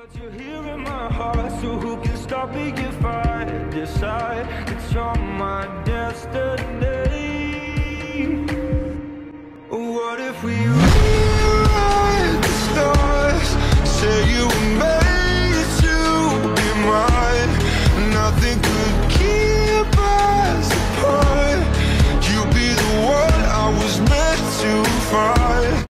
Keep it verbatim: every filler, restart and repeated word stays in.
But you're here in my heart, so who can stop me if I decide it's on my destiny?